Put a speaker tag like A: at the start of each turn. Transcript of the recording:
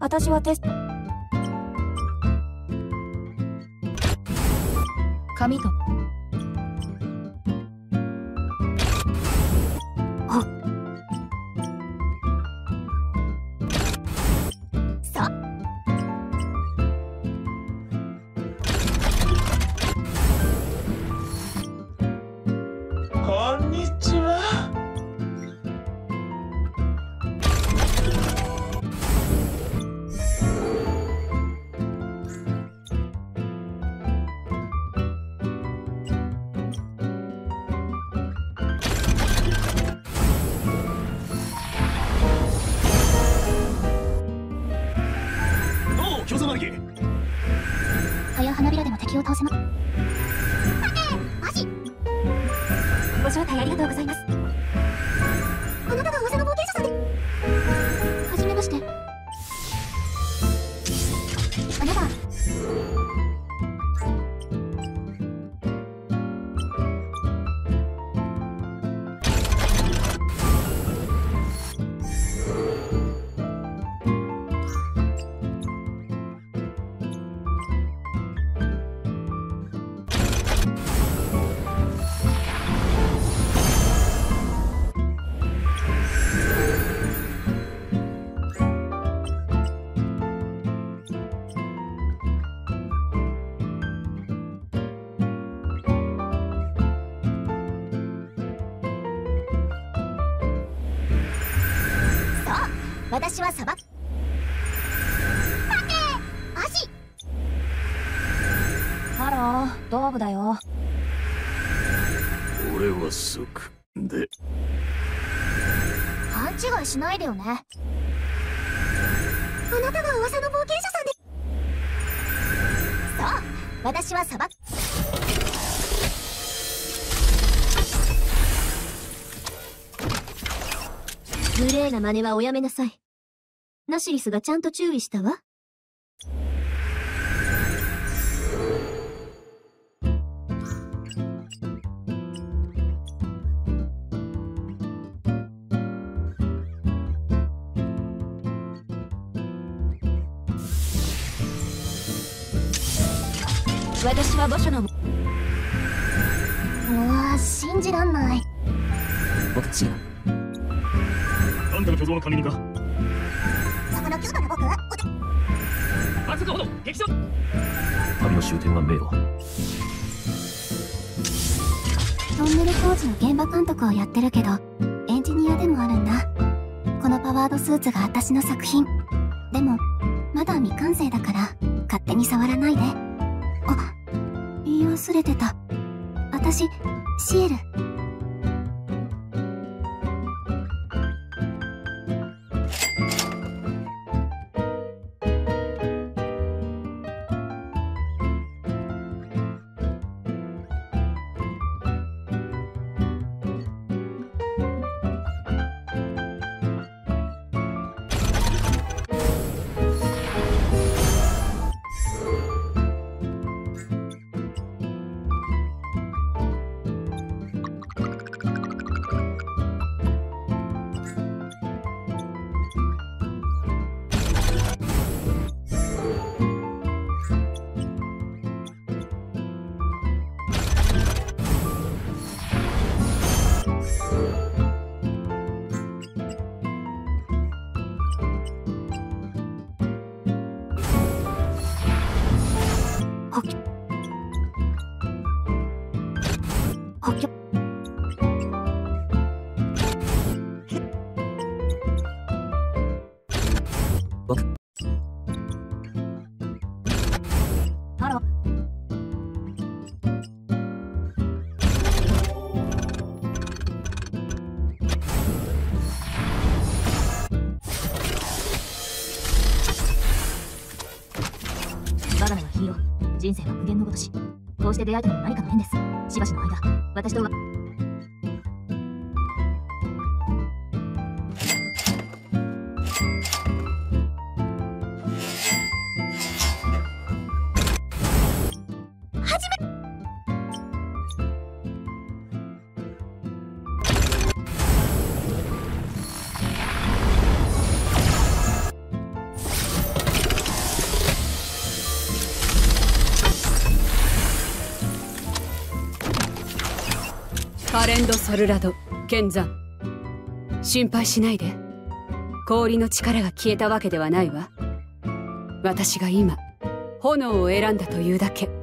A: 私はテスト。紙と。あ。さ。
B: こんにちは。
C: 葉や花びらでも敵を倒せま。足。
A: ご招待ありがとうございます。
C: あなたが噂の冒険者さんで。はじめまして。あなた。私はサバ。待て、足。
A: ハロー、ドーブだよ。
D: 俺はスクで。
C: 勘違いしないでよね。あなたが噂の冒険者さんで。そう、私はサバ。無礼な真似はおやめなさい。ナシリスがちゃんと注意したわ。
A: 私は墓所の。
C: うわ、信じらんない。
A: 僕違う。
D: あんたの巨像の管理人か。
C: 魚キュートな僕。
D: 松岡ほど激走。旅の終点は迷路。
C: トンネル工事の現場監督をやってるけど、エンジニアでもあるんだ。このパワードスーツが私の作品。でもまだ未完成だから勝手に触らないで。あ、言い忘れてた。私シエル。
A: ハロー。我が名はヒーロー。人生は無限のごとし。こうして出会えたのも何かの縁です。しばしの間、私とは。
B: カレンド・ソルラド剣山、心配しないで。氷の力が消えたわけではないわ。私が今炎を選んだというだけ。